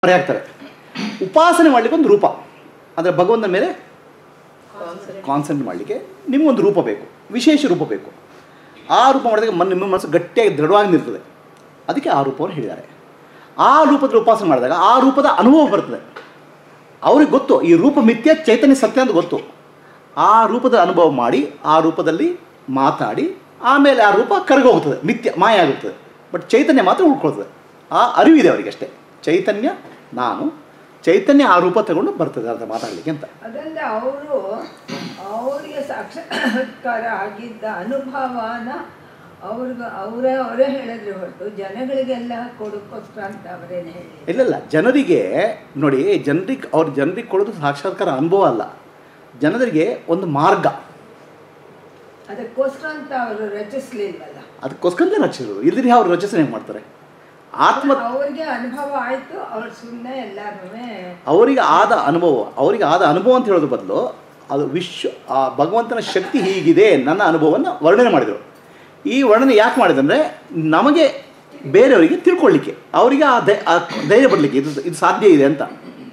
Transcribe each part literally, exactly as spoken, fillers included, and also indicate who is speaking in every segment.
Speaker 1: ಆಗ್ತಾರೆ. ಉಪಾಸನೆ ಮಾಡಲಿಕ್ಕೆ ಒಂದು ರೂಪ, ಅಂದರೆ ಭಗವಂತನ ಮೇಲೆ ಕಾನ್ಸಂಟ್ರೇಟ್ ಮಾಡಲಿಕ್ಕೆ ನಿಮಗೊಂದು ರೂಪ ಬೇಕು, ವಿಶೇಷ ರೂಪ ಬೇಕು. ಆ ರೂಪ ಮಾಡಿದಾಗ ಮನ್ ನಿಮ್ಮ ಮನಸ್ಸು ಗಟ್ಟಿಯಾಗಿ ದೃಢವಾಗಿ ನಿಲ್ತದೆ. ಅದಕ್ಕೆ ಆ ರೂಪವನ್ನು ಹೇಳಿದ್ದಾರೆ. ಆ ರೂಪದಲ್ಲಿ ಉಪಾಸನೆ ಮಾಡಿದಾಗ ಆ ರೂಪದ ಅನುಭವ ಬರ್ತದೆ. ಅವ್ರಿಗೆ ಗೊತ್ತು ಈ ರೂಪ ಮಿಥ್ಯ, ಚೈತನ್ಯ ಸತ್ಯ ಅಂತ ಗೊತ್ತು. ಆ ರೂಪದ ಅನುಭವ ಮಾಡಿ ಆ ರೂಪದಲ್ಲಿ ಮಾತಾಡಿ ಆಮೇಲೆ ಆ ರೂಪ ಕರಗೋಗ್ತದೆ, ಮಿಥ್ಯ ಮಾಯ ಆಗುತ್ತದೆ. ಬಟ್ ಚೈತನ್ಯ ಮಾತ್ರ ಉಳ್ಕೊಳ್ತದೆ. ಆ ಅರಿವಿದೆ ಅವರಿಗೆ ಅಷ್ಟೇ. ಚೈತನ್ಯ ನಾನು, ಚೈತನ್ಯ ಆ ರೂಪ ತಗೊಂಡು ಬರ್ತದೆ ಅಂತ ಮಾತಾಡಲಿಕ್ಕೆ ಅಂತ.
Speaker 2: ಅದರಿಂದ ಅವರು ಅವರಿಗೆ ಸಾಕ್ಷಾತ್ಕಾರ ಆಗಿದ್ದ ಅನುಭವನ ಅವ್ರಿಗೆ ಅವರೇ ಅವರೇ ಹೇಳಿದ್ರೆ ಹೊರತು ಜನಗಳಿಗೆಲ್ಲ ಕೊಡೋಕ್ಕೋಸ್ಕರ ಅಂತ ಅವರೇನು ಹೇಳಿ
Speaker 1: ಇಲ್ಲ. ಜನರಿಗೆ ನೋಡಿ, ಜನರಿಗೆ ಅವ್ರ ಜನರಿಗೆ ಕೊಡೋದು ಸಾಕ್ಷಾತ್ಕಾರ ಅನುಭವ ಅಲ್ಲ, ಜನರಿಗೆ ಒಂದು ಮಾರ್ಗ.
Speaker 2: ಅದಕ್ಕೋಸ್ಕರ ಅಂತ ಅವರು ರಚಿಸ್ಲಿಲ್ವಲ್ಲ,
Speaker 1: ಅದಕ್ಕೋಸ್ಕರ ರಚಿಸಿದ್ರು. ಇಲ್ದಿರಿ ಅವ್ರು ರಚಿಸನೆ ಹೆಂಗೆ ಮಾಡ್ತಾರೆ? ಆತ್ಮ
Speaker 2: ಅವರಿಗೆ ಅನುಭವ ಆಯಿತು, ಅವ್ರು ಸುಮ್ಮನೆ ಎಲ್ಲರೂ
Speaker 1: ಅವರಿಗೆ ಆದ ಅನುಭವ, ಅವರಿಗೆ ಆದ ಅನುಭವ ಅಂತ ಹೇಳೋದ್ರ ಬದಲು ಅದು ವಿಶ್ವ ಆ ಭಗವಂತನ ಶಕ್ತಿ ಹೀಗಿದೆ ನನ್ನ ಅನುಭವವನ್ನು ವರ್ಣನೆ ಮಾಡಿದರು. ಈ ವರ್ಣನೆ ಯಾಕೆ ಮಾಡಿದಂದರೆ ನಮಗೆ ಬೇರೆಯವರಿಗೆ ತಿಳ್ಕೊಳ್ಳಿಕ್ಕೆ, ಅವರಿಗೆ ಆ ಧೈ ಆ ಧೈರ್ಯ ಬರಲಿಕ್ಕೆ ಇದು ಇದು ಸಾಧ್ಯ ಇದೆ ಅಂತ.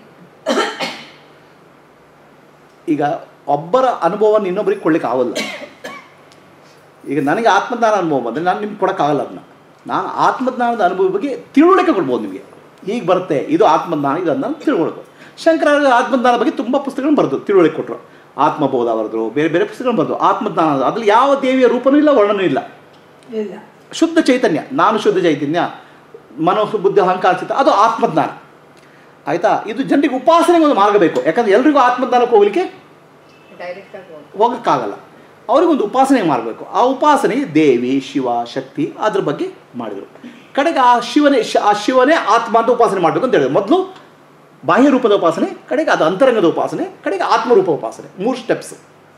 Speaker 1: ಈಗ ಒಬ್ಬರ ಅನುಭವವನ್ನು ಇನ್ನೊಬ್ಬರಿಗೆ ಕೊಡ್ಲಿಕ್ಕೆ ಆಗೋಲ್ಲ. ಈಗ ನನಗೆ ಆತ್ಮಜ್ಞಾನ ಅನುಭವ ಬಂದರೆ ನಾನು ನಿಮ್ಗೆ ಕೊಡೋಕ್ಕಾಗಲ್ಲ. ಅದನ್ನ ನಾನು ಆತ್ಮಜ್ಞಾನದ ಅನುಭವ ಬಗ್ಗೆ ತಿಳುವಳಿಕೆ ಕೊಡ್ಬೋದು ನಿಮಗೆ. ಹೀಗೆ ಬರುತ್ತೆ, ಇದು ಆತ್ಮಜ್ಞಾನ, ಇದು ಅದನ್ನು ತಿಳ್ಕೊಳ್ಬೇಕು. ಶಂಕರಾಚಾರ್ಯ ಆತ್ಮಜ್ಞಾನ ಬಗ್ಗೆ ತುಂಬ ಪುಸ್ತಕಗಳನ್ನು ಬರೆದು ತಿಳುವಳಿಕೆ ಕೊಟ್ಟರು. ಆತ್ಮಬೋಧ ಬರೆದ್ರು, ಬೇರೆ ಬೇರೆ ಪುಸ್ತಕಗಳನ್ನು ಬರೆದು. ಆತ್ಮಜ್ಞಾನ ಅದ್ರಲ್ಲಿ ಯಾವ ದೇವಿಯ ರೂಪನೂ ಇಲ್ಲ, ವರ್ಣನೂ ಇಲ್ಲ.
Speaker 2: ಇಲ್ಲ,
Speaker 1: ಶುದ್ಧ ಚೈತನ್ಯ, ನಾನು ಶುದ್ಧ ಚೈತನ್ಯ, ಮನೋ ಬುದ್ಧಿ ಅಹಂಕಾರ ಚಿತ್ತ, ಅದು ಆತ್ಮಜ್ಞಾನ. ಆಯಿತಾ? ಇದು ಜನರಿಗೆ ಉಪಾಸನೆಗೆ ಒಂದು ಮಾರ್ಗ ಬೇಕು. ಯಾಕಂದರೆ ಎಲ್ರಿಗೂ ಆತ್ಮಜ್ಞಾನಕ್ಕೆ ಹೋಗಲಿಕ್ಕೆ ಹೋಗೋಕ್ಕಾಗಲ್ಲ. ಅವ್ರಿಗೊಂದು ಉಪಾಸನೆಗೆ ಮಾಡಬೇಕು. ಆ ಉಪಾಸನೆ ದೇವಿ, ಶಿವ, ಶಕ್ತಿ ಅದ್ರ ಬಗ್ಗೆ ಮಾಡಿದರು. ಕಡೆಗೆ ಆ ಶಿವನೇ ಆ ಶಿವನೇ ಆತ್ಮ ಅಂತ ಉಪಾಸನೆ ಮಾಡಬೇಕು ಅಂತ ಹೇಳಿದ್ರು. ಮೊದಲು ಬಾಹ್ಯ ರೂಪದ ಉಪಾಸನೆ, ಕಡೆಗೆ ಅದು ಅಂತರಂಗದ ಉಪಾಸನೆ, ಕಡೆಗೆ ಆತ್ಮರೂಪ ಉಪಾಸನೆ. ಮೂರು ಸ್ಟೆಪ್ಸ್.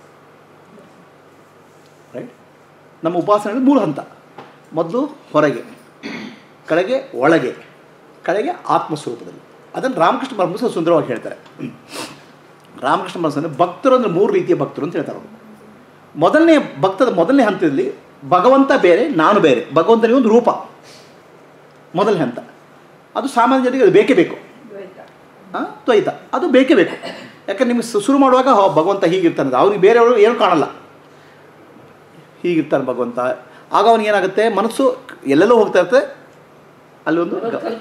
Speaker 1: ರೈಟ್? ನಮ್ಮ ಉಪಾಸನೆ ಮೂರು ಹಂತ. ಮೊದಲು ಹೊರಗೆ, ಕಡೆಗೆ ಒಳಗೆ, ಕಡೆಗೆ ಆತ್ಮಸ್ವರೂಪದಲ್ಲಿ. ಅದನ್ನು ರಾಮಕೃಷ್ಣ ಪರಮಹಂಸರು ಸುಂದರವಾಗಿ ಹೇಳ್ತಾರೆ. ರಾಮಕೃಷ್ಣ ಪರಮಹಂಸರು ಭಕ್ತರು ಅಂದರೆ ಮೂರು ರೀತಿಯ ಭಕ್ತರು ಅಂತ ಹೇಳ್ತಾರೆ ಅವರು. ಮೊದಲನೇ ಭಕ್ತದ ಮೊದಲನೇ ಹಂತದಲ್ಲಿ ಭಗವಂತ ಬೇರೆ, ನಾನು ಬೇರೆ. ಭಗವಂತನಿಗೆ ಒಂದು ರೂಪ ಮೊದಲನೇ ಹಂತ. ಅದು ಸಾಮಾನ್ಯ ಜನರಿಗೆ ಅದು ಬೇಕೇ ಬೇಕು. ಹಾಂ, ದ್ವೈತ ಅದು ಬೇಕೇ ಬೇಕು. ಯಾಕಂದ್ರೆ ನಿಮಗೆ ಶುರು ಮಾಡುವಾಗ ಭಗವಂತ ಹೀಗಿರ್ತಾನೆ, ಅವ್ರಿಗೆ ಬೇರೆಯವರು ಏನೂ ಕಾಣಲ್ಲ, ಹೀಗಿರ್ತಾನೆ ಭಗವಂತ. ಆಗ ಅವನಿಗೆ ಏನಾಗುತ್ತೆ, ಮನಸ್ಸು ಎಲ್ಲೆಲ್ಲೋ ಹೋಗ್ತಾ ಇರ್ತದೆ, ಅಲ್ಲಿ ಒಂದು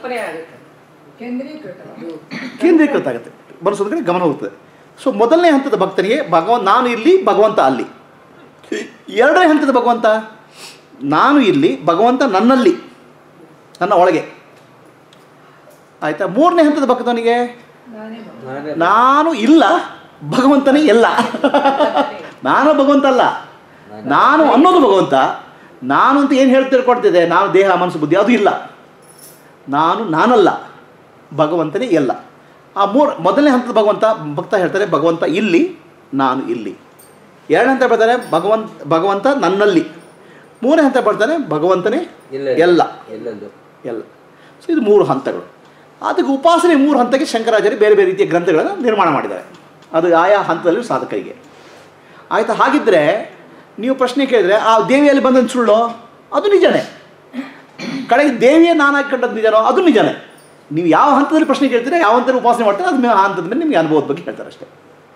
Speaker 1: ಕೇಂದ್ರೀಕೃತ ಆಗುತ್ತೆ, ಮನಸ್ಸು ಕಡೆ ಗಮನ ಹೋಗ್ತದೆ. ಸೊ ಮೊದಲನೇ ಹಂತದ ಭಕ್ತನಿಗೆ ಭಗವಂತ ನಾನು ಇಲ್ಲಿ, ಭಗವಂತ ಅಲ್ಲಿ. ಎರಡನೇ ಹಂತದ ಭಗವಂತ ನಾನು ಇಲ್ಲಿ, ಭಗವಂತ ನನ್ನಲ್ಲಿ, ನನ್ನ ಒಳಗೆ. ಆಯಿತಾ? ಮೂರನೇ ಹಂತದ ಭಕ್ತನಿಗೆ ನಾನು ಇಲ್ಲ, ಭಗವಂತನೇ ಎಲ್ಲ. ನಾನು ಭಗವಂತ ಅಲ್ಲ, ನಾನು ಅನ್ನೋದು ಭಗವಂತ. ನಾನು ಅಂತ ಏನು ಹೇಳಿ ತಿಳ್ಕೊಡ್ತಿದೆ, ನಾನು ದೇಹ ಮನಸ್ಸು ಬುದ್ಧಿ, ಅದು ಇಲ್ಲ. ನಾನು ನಾನಲ್ಲ, ಭಗವಂತನೇ ಎಲ್ಲ. ಆ ಮೂರು ಮೊದಲನೇ ಹಂತದ ಭಗವಂತ ಭಕ್ತ ಹೇಳ್ತಾರೆ ಭಗವಂತ ಇಲ್ಲಿ, ನಾನು ಇಲ್ಲಿ. ಎರಡನೇ ಹಂತ ಬರ್ತಾನೆ ಭಗವಂತ ಭಗವಂತ ನನ್ನಲ್ಲಿ. ಮೂರನೇ ಹಂತ ಬರ್ತಾನೆ ಭಗವಂತನೇ ಎಲ್ಲ ಎಲ್ಲ. ಸೊ ಇದು ಮೂರು ಹಂತಗಳು. ಅದಕ್ಕೆ ಉಪಾಸನೆ ಮೂರು ಹಂತಕ್ಕೆ ಶಂಕರಾಚಾರ್ಯ ಬೇರೆ ಬೇರೆ ರೀತಿಯ ಗ್ರಂಥಗಳನ್ನು ನಿರ್ಮಾಣ ಮಾಡಿದ್ದಾರೆ. ಅದು ಆಯಾ ಹಂತದಲ್ಲಿ ಸಾಧಕರಿಗೆ. ಆಯಿತಾ? ಹಾಗಿದ್ದರೆ ನೀವು ಪ್ರಶ್ನೆ ಕೇಳಿದರೆ ಆ ದೇವಿಯಲ್ಲಿ ಬಂದಂಥ ಸುಳ್ಳು ಅದು ನಿಜನೇ, ಕಡೆಗೆ ದೇವಿಯೇ ನಾನು ಹಾಕಿಕೊಂಡದ್ದು ನಿಜನೋ ಅದು ನಿಜನೇ. ನೀವು ಯಾವ ಹಂತದಲ್ಲಿ ಪ್ರಶ್ನೆ ಕೇಳ್ತೀರಾ, ಯಾವ ಹಂತದಲ್ಲಿ ಉಪಾಸನೆ ಮಾಡ್ತಾರೆ, ಅದು ಆ ಹಂತದ ಮೇಲೆ ನಿಮಗೆ ಅನುಭವದ ಬಗ್ಗೆ ಹೇಳ್ತಾರೆ ಅಷ್ಟೇ.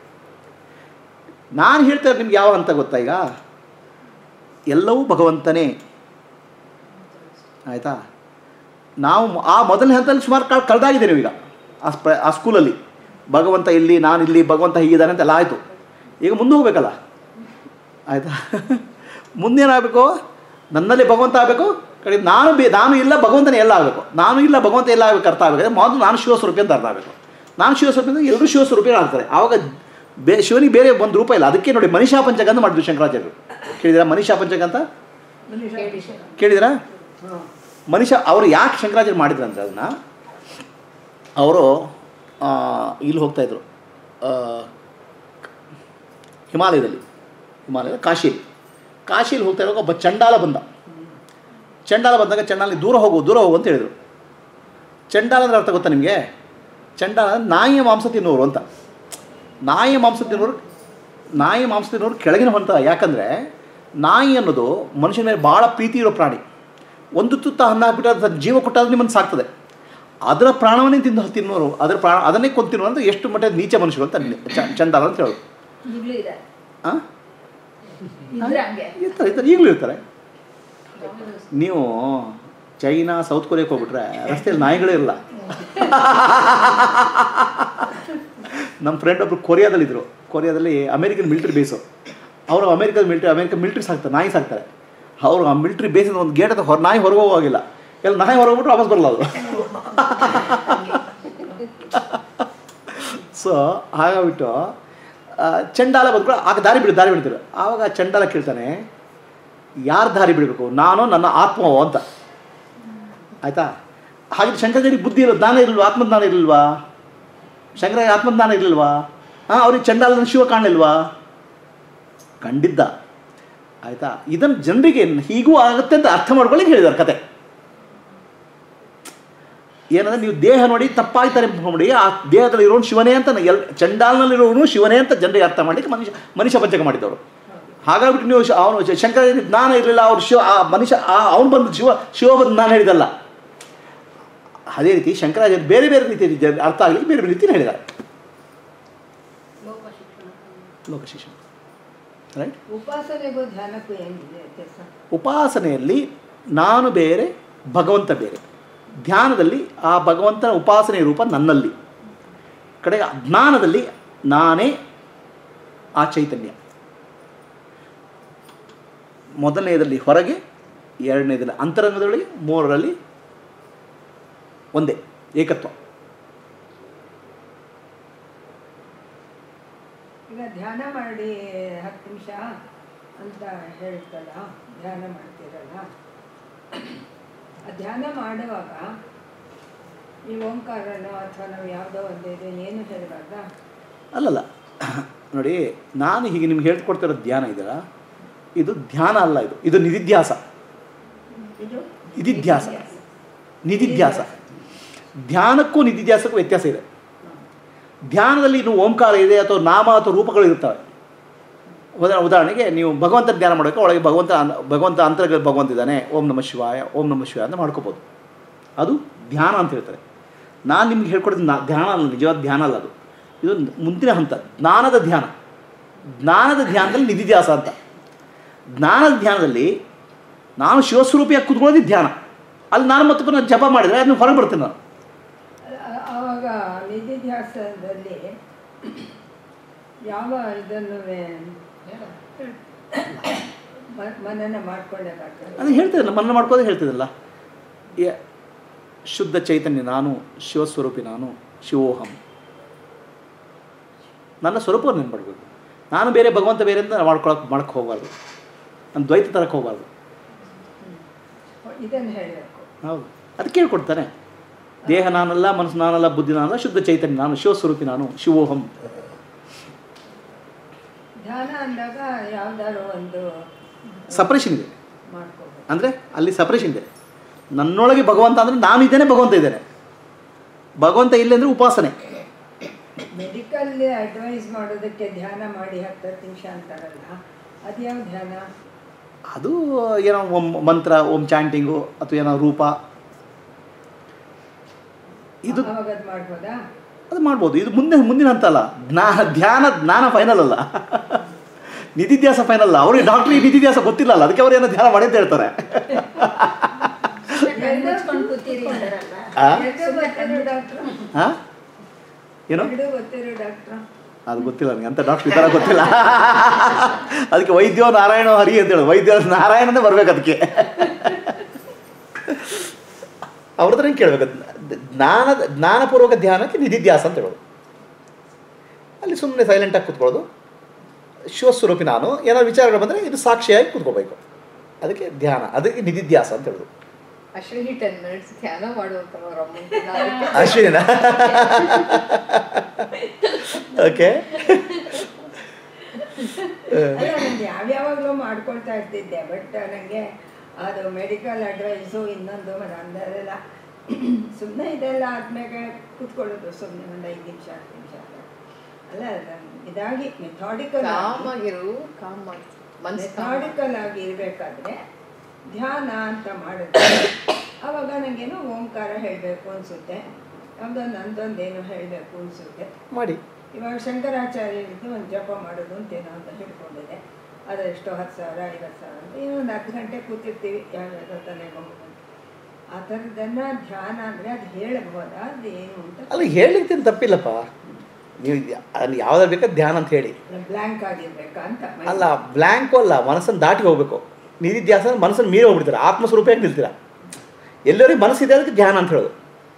Speaker 1: ನಾನು ಹೇಳ್ತಾರೆ ನಿಮ್ಗೆ ಯಾವ ಹಂತ ಗೊತ್ತಾ? ಈಗ ಎಲ್ಲವೂ ಭಗವಂತನೇ. ಆಯಿತಾ? ನಾವು ಆ ಮೊದಲನೇ ಹಂತದಲ್ಲಿ ಸುಮಾರು ಕಾಲ ಕಳೆದಾಗಿದ್ದೇವೆ ಈಗ ಆ ಸ್ಪ ಆ ಸ್ಕೂಲಲ್ಲಿ. ಭಗವಂತ ಇಲ್ಲಿ, ನಾನು ಇಲ್ಲಿ, ಭಗವಂತ ಹೀಗಿದ್ದಾನೆ ಅಂತೆಲ್ಲ ಆಯಿತು. ಈಗ ಮುಂದೆ ಹೋಗ್ಬೇಕಲ್ಲ. ಆಯಿತಾ? ಮುಂದೇನಾಗಬೇಕು? ನನ್ನಲ್ಲಿ ಭಗವಂತ ಆಗಬೇಕು, ಕಡೆ ನಾನು ಬೇ ನಾನು ಇಲ್ಲ, ಭಗವಂತನೇ ಎಲ್ಲ ಆಗಬೇಕು. ನಾನು ಇಲ್ಲ, ಭಗವಂತ ಎಲ್ಲ ಆಗಬೇಕು ಅರ್ಥ ಆಗಬೇಕು. ಮೊದಲು ನಾನು ಶಿವಸ್ವರೂಪಿ ಅಂತ ಅರ್ಥ ಆಗಬೇಕು. ನಾನು ಶಿವಸ್ವರೂಪಿ ಅಂದರೆ ಎಲ್ಲರೂ ಶಿವಸ್ವರೂಪಿಗಳು ಆಗ್ತಾರೆ. ಆವಾಗ ಬೇ ಶಿವನಿಗೆ ಬೇರೆ ಒಂದು ರೂಪ ಇಲ್ಲ. ಅದಕ್ಕೆ ನೋಡಿ ಮನಿಷಾ ಪಂಚಕ ಅಂತ ಮಾಡಿದ್ರು ಶಂಕರಾಚಾರ್ಯರು. ಕೇಳಿದಿರಾ ಮನಿಷಾ ಪಂಚಕ ಅಂತ? ಕೇಳಿದಿರಾ? ಮನುಷ್ಯ ಅವರು ಯಾಕೆ ಶಂಕರಾಚಾರ್ಯ ಮಾಡಿದ್ರು ಅಂದರೆ ಅದನ್ನು ಅವರು ಇಲ್ಲಿ ಹೋಗ್ತಾಯಿದ್ರು ಹಿಮಾಲಯದಲ್ಲಿ, ಹಿಮಾಲಯದ ಕಾಶಿಯಲ್ಲಿ ಕಾಶಿಯಲ್ಲಿ ಹೋಗ್ತಾ ಇರುವಾಗ ಒಬ್ಬ ಚಂಡಾಲ ಬಂದ. ಚಂಡಾಲ ಬಂದಾಗ ಚಂಡಾಲ ದೂರ ಹೋಗು ದೂರ ಹೋಗು ಅಂತ ಹೇಳಿದರು. ಚಂಡಾಲ ಅಂದರೆ ಅರ್ಥ ಗೊತ್ತಾ ನಿಮಗೆ? ಚಂಡಾಲ ನಾಯಿಯ ಮಾಂಸ ತಿನ್ನೋರು ಅಂತ. ನಾಯಿಯ ಮಾಂಸ ತಿನ್ನೋರು ನಾಯಿ ಮಾಂಸ ತಿನ್ನೋರು ಕೆಳಗಿನ ಹಂತ. ಯಾಕಂದರೆ ನಾಯಿ ಅನ್ನೋದು ಮನುಷ್ಯನ ಮೇಲೆ ಭಾಳ ಪ್ರೀತಿ ಇರೋ ಪ್ರಾಣಿ. ಒಂದು ತುತ್ತ ಅನ್ನ ಹಾಕ್ಬಿಟ್ಟು ಅದು ಜೀವ ಕೊಟ್ಟಾದ್ರೆ ನಿಮ್ಮನ್ನು ಸಾಕ್ತದೆ. ಅದರ ಪ್ರಾಣವನ್ನೇ ತಿಂದು ತಿನ್ನೋರು, ಅದರ ಪ್ರಾಣ ಅದನ್ನೇ ಕೊಂದು ತಿನ್ನೋರು ಅಂದರೆ ಎಷ್ಟು ಮಟ್ಟ ನೀಚ ಮನುಷ್ಯರು ಅಂತ ಚಂಡಾಲ ಅಂತ ಹೇಳೋದು. ಹಾಂ ಇರ್ತಾರೆ ಇರ್ತಾರೆ ಈಗಲೂ ಇರ್ತಾರೆ. ನೀವು ಚೈನಾ ಸೌತ್ ಕೊರಿಯಾಕ್ಕೆ ಹೋಗ್ಬಿಟ್ರೆ ರಸ್ತೆಯಲ್ಲಿ ನಾಯಿಗಳೇ ಇರಲ್ಲ. ನಮ್ಮ ಫ್ರೆಂಡ್ ಒಬ್ರು ಕೊರಿಯಾದಲ್ಲಿದ್ದರು. ಕೊರಿಯಾದಲ್ಲಿ ಅಮೇರಿಕನ್ ಮಿಲಿಟ್ರಿ ಬೇಸು. ಅವರು ಅಮೇರಿಕದ ಮಿಲಿಟ್ರಿ ಅಮೇರಿಕ ಮಿಲಿಟ್ರಿ ಸಾಕ್ತಾರೆ, ನಾಯಿ ಸಾಕ್ತಾರೆ. ಅವರು ಆ ಮಿಲಿಟ್ರಿ ಬೇಸಿದ ಒಂದು ಗೇಟ್ ಹೊರ ನಾಯಿ ಹೊರಗೆ ಹೋಗಿಲ್ಲ, ಎಲ್ಲ ನಾಯಿ ಹೊರಗೆ ಹೋಗ್ಬಿಟ್ರೆ ವಾಪಸ್ ಬರಲ್ಲ ಅದು. ಸೊ ಹಾಗಾಗ್ಬಿಟ್ಟು ಚಂಡಾಲ ಬಂದ್ಕೊಂಡು ಆಗ ದಾರಿ ಬಿಡು ದಾರಿ ಬಿಡ್ತಾರೆ. ಆವಾಗ ಚಂಡಾಲ ಕೇಳ್ತಾನೆ, ಯಾರು ದಾರಿ ಬಿಡಬೇಕು, ನಾನು ನನ್ನ ಆತ್ಮವೋ ಅಂತ. ಆಯಿತಾ? ಹಾಗೆ ಶಂಕರಾಚಾರ್ಯ ಬುದ್ಧಿ ಇರೋ ಜ್ಞಾನ ಇರಲ್ವಾ, ಆತ್ಮಜ್ಞಾನ ಇರಲಿಲ್ವಾ? ಶಂಕರ ಆತ್ಮಜ್ಞಾನ ಇರಲಿಲ್ವಾ? ಹಾಂ, ಅವ್ರಿಗೆ ಚಂಡಾಲನ ಶಿವ ಕಾಣಲಿಲ್ವಾ? ಕಂಡಿದ್ದ. ಆಯಿತಾ? ಇದನ್ನು ಜನರಿಗೆ ಹೀಗೂ ಆಗುತ್ತೆ ಅಂತ ಅರ್ಥ ಮಾಡ್ಕೊಳ್ಳಿಕ್ಕೆ ಹೇಳಿದ್ದಾರೆ ಕತೆ. ಏನಂದರೆ ನೀವು ದೇಹ ನೋಡಿ ತಪ್ಪಾಗ್ತಾರೆ ನೋಡಿ, ಆ ದೇಹದಲ್ಲಿ ಇರೋನು ಶಿವನೇ ಅಂತ, ಎಲ್ ಚಂಡಾಲನಲ್ಲಿರೋನು ಶಿವನೇ ಅಂತ ಜನರಿಗೆ ಅರ್ಥ ಮಾಡಲಿಕ್ಕೆ ಮನುಷ್ಯ ಮನುಷ್ಯ ಪಂಚಕ ಮಾಡಿದವರು. ಹಾಗಾಗ್ಬಿಟ್ಟು ನೀವು ಅವನು ಶಂಕರಾಚಾರ್ಯ ಜ್ಞಾನ ಇರಲಿಲ್ಲ, ಅವ್ರು ಶಿವ ಆ ಮನುಷ್ಯ ಅವನು ಬಂದು ಶಿವ ಶಿವ ಬಂದು ನಾನು ಹೇಳಿದಲ್ಲ. ಅದೇ ರೀತಿ ಶಂಕರಾಚಾರ್ಯ ಬೇರೆ ಬೇರೆ ರೀತಿ ಅರ್ಥ ಆಗಲಿಕ್ಕೆ ಬೇರೆ ಬೇರೆ ರೀತಿ ಹೇಳಿದ್ದಾರೆ. ಲೋಕ ಶಿಕ್ಷಣ ರೈಟ್.
Speaker 2: ಉಪಾಸನೆಗೂ ಧ್ಯಾನಕ್ಕೂ ಏನಿದೆ ವ್ಯತ್ಯಾಸ?
Speaker 1: ಉಪಾಸನೆಯಲ್ಲಿ ನಾನು ಬೇರೆ, ಭಗವಂತ ಬೇರೆ. ಧ್ಯಾನದಲ್ಲಿ ಆ ಭಗವಂತನ ಉಪಾಸನೆಯ ರೂಪ ನನ್ನಲ್ಲಿ. ಕಡೆ ಜ್ಞಾನದಲ್ಲಿ ನಾನೇ ಆ ಚೈತನ್ಯ. ಮೊದಲನೆಯದಲ್ಲಿ ಹೊರಗೆ, ಎರಡನೇದಲ್ಲಿ ಅಂತರಂಗದೊಳಗೆ, ಮೂರರಲ್ಲಿ ಒಂದೇ ಏಕತ್ವ.
Speaker 2: ಈಗ ಧ್ಯಾನ ಮಾಡಿ ಹತ್ತು ನಿಮಿಷ ಅಂತ ಹೇಳ್ತಲ್ಲ, ಧ್ಯಾನ ಮಾಡ್ತೀರಲ್ಲ, ಆ ಧ್ಯಾನ ಮಾಡುವಾಗ ಈ ಓಂಕಾರನೋ ಅಥವಾ ನಾವು ಯಾವುದೋ ಒಂದು ಇದು ಏನು ಹೇಳಬಾರ್ದ?
Speaker 1: ಅಲ್ಲಲ್ಲ ನೋಡಿ, ನಾನು ಹೀಗೆ ನಿಮ್ಗೆ ಹೇಳ್ಕೊಡ್ತಿರೋ ಧ್ಯಾನ ಇದೆಯಲ್ಲ, ಇದು ಧ್ಯಾನ ಅಲ್ಲ, ಇದು ಇದು ನಿಧಿಧ್ಯಾಸ.
Speaker 2: ಇದು
Speaker 1: ನಿಧಿಧ್ಯಾಸ ನಿಧಿಧ್ಯಾಸ ಧ್ಯಾನಕ್ಕೂ ನಿಧಿಧ್ಯಾಸಕ್ಕೂ ವ್ಯತ್ಯಾಸ ಇದೆ. ಧ್ಯಾನದಲ್ಲಿ ಇನ್ನು ಓಂಕಾರ ಇದೆ ಅಥವಾ ನಾಮ ಅಥವಾ ರೂಪಗಳು ಇರ್ತವೆ. ಉದಾ ಉದಾಹರಣೆಗೆ ನೀವು ಭಗವಂತನ ಧ್ಯಾನ ಮಾಡೋಕ್ಕೆ ಒಳಗೆ ಭಗವಂತ ಭಗವಂತ ಅಂತರ್ಗತ ಭಗವಂತ ಇದ್ದಾನೆ, ಓಂ ನಮಃ ಶಿವಾಯ ಓಂ ನಮಃ ಶಿವಾಯ ಅಂತ ಮಾಡ್ಕೋಬೋದು. ಅದು ಧ್ಯಾನ ಅಂತ ಹೇಳ್ತಾರೆ. ನಾನು ನಿಮ್ಗೆ ಹೇಳ್ಕೊಡೋದು ನಾ ಧ್ಯಾನ ಅಲ್ಲ, ನಿಜವಾದ ಧ್ಯಾನ ಅಲ್ಲ ಅದು. ಇದು ಮುಂದಿನ ಹಂತ, ಜ್ಞಾನದ ಧ್ಯಾನ. ಜ್ಞಾನದ ಧ್ಯಾನದಲ್ಲಿ ನಿಧಿಧ್ಯಾಸ ಅಂತ. ಜ್ಞಾನದ ಧ್ಯಾನದಲ್ಲಿ ನಾನು ಶಿವಸ್ವರೂಪಿಯಾಗಿ ಕೂತ್ಕೊಳ್ಳೋದು ಧ್ಯಾನ. ಅಲ್ಲಿ ನಾನು ಮತ್ತೆ ಪುನಃ ಜಪ ಮಾಡಿದರೆ ಅದನ್ನು ಹೊರಗೆ ಬರ್ತೀನಿ ನಾನು.
Speaker 2: ಆವಾಗ ನಿಧಿಧ್ಯಾಸದಲ್ಲಿ ಯಾವ ಇದನ್ನು ಮನನ ಮಾಡ್ಕೊಳ್ಳೇಬೇಕಾಗ್ತದೆ?
Speaker 1: ಅದು ಹೇಳ್ತಿದ್ದಿಲ್ಲ, ಮನನ ಮಾಡ್ಕೋದೇ ಹೇಳ್ತಿದ್ದಿಲ್ಲ. ಶುದ್ಧ ಚೈತನ್ಯ ನಾನು, ಶಿವಸ್ವರೂಪಿ ನಾನು, ಶಿವೋಹಂ. ನನ್ನ ಸ್ವರೂಪವನ್ನು ನೆನ್ಪಡ್ಬೇಕು. ನಾನು ಬೇರೆ ಭಗವಂತ ಬೇರೆ ಅಂತ ಮಾಡ್ಕೊಳಕ್ಕೆ ಮಾಡಕ್ಕೆ ಹೋಗಬಾರ್ದು, ನಾನು ದ್ವೈತ ತರಕ್ಕೆ ಹೋಗಬಾರ್ದು.
Speaker 2: ಇದನ್ನು ಹೇಳಬೇಕು.
Speaker 1: ಹೌದು, ಅದಕ್ಕೆ ಹೇಳ್ಕೊಡ್ತಾನೆ. ದೇಹ ನಾನಲ್ಲ, ಮನಸ್ಸು ನಾನಲ್ಲ, ಬುದ್ಧಿ ನಾನಲ್ಲ, ಶುದ್ಧ ಚೈತನ್ಯ ನಾನು, ಶಿವಸ್ವರೂಪಿ ನಾನು, ಶಿವೋಹಂ.
Speaker 2: ಧ್ಯಾನ ಅಂದಾಗ ಯಾವ್ದಾದ್ರು ಒಂದು
Speaker 1: ಸಪ್ರೇಷನ್ ಇದೆ
Speaker 2: ಮಾಡ್ಕೋಬೇಕು.
Speaker 1: ಅಂದರೆ ಅಲ್ಲಿ ಸಪ್ರೇಷನ್ ಇದೆ. ನನ್ನೊಳಗೆ ಭಗವಂತ ಅಂದರೆ ನಾನು ಇದ್ದೇನೆ, ಭಗವಂತ ಇದ್ದೇನೆ. ಭಗವಂತ ಇಲ್ಲ ಅಂದರೆ ಉಪಾಸನೆ.
Speaker 2: ಮೆಡಿಕಲ್ ಅಡ್ವೈಸ್ ಮಾಡೋದಕ್ಕೆ ಧ್ಯಾನ ಮಾಡಿ ಹತ್ತು ನಿಮಿಷ ಅಂತಾರಲ್ಲ, ಅದು ಯಾವ ಧ್ಯಾನ?
Speaker 1: ಅದು ಏನೋ ಓಂ ಮಂತ್ರ, ಓಂ ಚಾಂಟಿಂಗು ಅಥವಾ ಏನೋ ರೂಪ, ಇದು
Speaker 2: ಅವಾಗ ಅದು ಮಾಡ್ಬೋದಾ?
Speaker 1: ಅದು ಮಾಡ್ಬೋದು. ಇದು ಮುಂದೆ ಮುಂದಿನ ಹಂತ ಅಲ್ಲ. ಜ್ಞಾನ ಧ್ಯಾನ ಜ್ಞಾನ ಫೈನಲ್ ಅಲ್ಲ, ನಿಧಿಧ್ಯಾಸ ಫೈನಲ್ ಅಲ್ಲ. ಅವ್ರಿಗೆ ಡಾಕ್ಟ್ರಿಗೆ ನಿಧಿಧ್ಯಾಸ ಗೊತ್ತಿಲ್ಲ ಅಲ್ಲ, ಅದಕ್ಕೆ ಅವ್ರು ಏನೋ ಧ್ಯಾನ ಮಾಡಿ ಅಂತ ಹೇಳ್ತಾರೆ. ಹಾಂ ಏನು ಅದು ಗೊತ್ತಿಲ್ಲ ನನಗೆ, ಅಂತ ಡಾಕ್ಟ್ರ್ ಈ ಥರ ಗೊತ್ತಿಲ್ಲ. ಅದಕ್ಕೆ ವೈದ್ಯೋ ನಾರಾಯಣ ಹರಿ ಅಂತ ಹೇಳೋದು. ವೈದ್ಯ ನಾರಾಯಣನೇ ಬರ್ಬೇಕು ಅದಕ್ಕೆ. ಅವ್ರ ಹತ್ರ ಹೆಂಗೆ ಕೇಳಬೇಕು? ಜ್ಞಾನ ಜ್ಞಾನಪೂರ್ವಕ ಧ್ಯಾನಕ್ಕೆ ನಿಧಿಧ್ಯಾಸ ಅಂತ ಹೇಳೋದು. ಅಲ್ಲಿ ಸುಮ್ಮನೆ ಸೈಲೆಂಟಾಗಿ ಕೂತ್ಕೊಳ್ಳೋದು. ಶಿವಸ್ವರೂಪಿ ನಾನು, ಏನಾದ್ರು ವಿಚಾರಗಳು ಬಂದರೆ ಇದು ಸಾಕ್ಷಿಯಾಗಿ ಕೂತ್ಕೋಬೇಕು. ಅದಕ್ಕೆ ಧ್ಯಾನ, ಅದಕ್ಕೆ ನಿಧಿಧ್ಯಾಸ ಅಂತ ಹೇಳೋದು.
Speaker 3: ಅಶ್ವಿನಿ ಟೆನ್ ಮಿನಿಟ್ಸ್ ಧ್ಯಾನ ಮಾಡುವಂತ
Speaker 1: ಅಶ್ವಿನಿನ ಓಕೆ.
Speaker 2: ಯಾವ್ಯಾವಾಗಲೂ ಮಾಡ್ಕೊಳ್ತಾ ಇರ್ತಿದ್ದೆ, ಬಟ್ ನನಗೆ ಅದು ಮೆಡಿಕಲ್ ಅಡ್ವೈಸು ಇನ್ನೊಂದು ಅಂದರೆಲ್ಲ ಸುಮ್ಮನೆ ಇದೆಲ್ಲ ಆದ್ಮೇಲೆ ಕೂತ್ಕೊಳ್ಳೋದು ಸುಮ್ಮನೆ ಒಂದು ಐದು ನಿಮಿಷ ಹತ್ತು ನಿಮಿಷ ಅಲ್ಲ. ಇದಾಗಿ ಮೆಥಾಡಿಕಲ್
Speaker 3: ಕಾಮಾಗಿರು ಕಾಮ್
Speaker 2: ಮೆಥಾಡಿಕಲ್ ಆಗಿ ಇರಬೇಕಾದ್ರೆ ಧ್ಯಾನ ಅಂತ ಮಾಡಿದ್ರೆ ಆವಾಗ ನನಗೇನೋ ಓಂಕಾರ ಹೇಳಬೇಕು ಅನಿಸುತ್ತೆ, ಯಾವುದೊಂದು ನಂದೊಂದೇನೋ ಹೇಳಬೇಕು ಅನಿಸುತ್ತೆ
Speaker 1: ಮಾಡಿ.
Speaker 2: ಇವಾಗ ಶಂಕರಾಚಾರ್ಯರಿದ್ದು ಒಂದು ಜಪ ಮಾಡೋದು ಅಂತೇನೋ ಅಂತ ಹೇಳ್ಕೊಂಡಿದೆ. ಅದೆಷ್ಟೋ ಹತ್ತು ಸಾವಿರ ಐವತ್ತು ಸಾವಿರ ಅಂತ ಏನೋ ಒಂದು ಹತ್ತು ಗಂಟೆ ಕೂತಿರ್ತೀವಿ ಯಾವ್ಯಾವ ತಲೆಗೊಂಡು. ಆ ಥರದನ್ನು ಧ್ಯಾನ ಅಂದರೆ ಅದು ಹೇಳಬಹುದಾ, ಅದು ಏನು ಅಂತ?
Speaker 1: ಅಲ್ಲ ಹೇಳಲಿಕ್ಕೆ ತಪ್ಪಿಲ್ಲಪ್ಪ, ನೀವು ಅಲ್ಲಿ ಯಾವ್ದಾರು ಬೇಕಾದ ಧ್ಯಾನ ಅಂತ ಹೇಳಿ.
Speaker 2: ಬ್ಲ್ಯಾಂಕ್ ಆಗಿರ್ಬೇಕಾ ಅಂತ?
Speaker 1: ಅಲ್ಲ ಬ್ಲ್ಯಾಂಕು ಅಲ್ಲ, ಮನಸ್ಸನ್ನು ದಾಟಿ ಹೋಗಬೇಕು. ನಿಧಿಧ್ಯಾಸ ಮನಸ್ಸನ್ನು ಮೀರಿ ಹೋಗ್ಬಿಡ್ತೀರ, ಆತ್ಮಸ್ವರೂಪಕ್ಕೆ ನಿಲ್ತೀರ. ಎಲ್ಲರಿಗೂ ಮನಸ್ಸಿದೆ ಅದಕ್ಕೆ ಧ್ಯಾನ ಅಂತ ಹೇಳೋದು.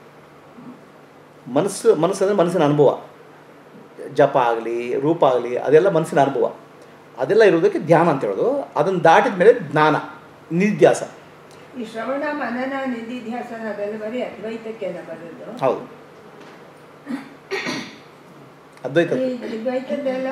Speaker 1: ಮನಸ್ಸು ಮನಸ್ಸು ಅಂದರೆ ಮನಸ್ಸಿನ ಅನುಭವ, ಜಪ ಆಗಲಿ ರೂಪ ಆಗಲಿ ಅದೆಲ್ಲ ಮನಸ್ಸಿನ ಅನುಭವ, ಅದೆಲ್ಲ ಇರೋದಕ್ಕೆ ಧ್ಯಾನ ಅಂತ ಹೇಳೋದು. ಅದನ್ನು ದಾಟಿದ ಮೇಲೆ ಜ್ಞಾನ ನಿಧಿಧ್ಯಾಸ.
Speaker 2: ಈ ಶ್ರವಣ ಮನನ ನಿಧಿಧ್ಯಾಸನ ಅದೆಲ್ಲ ಬರೀ ಅದ್ವೈತಕ್ಕೆಲ್ಲ ಬರೋದು.
Speaker 1: ಹೌದು, ಅದ್ವೈತ.
Speaker 2: ಅದ್ವೈತದ್ದೆಲ್ಲ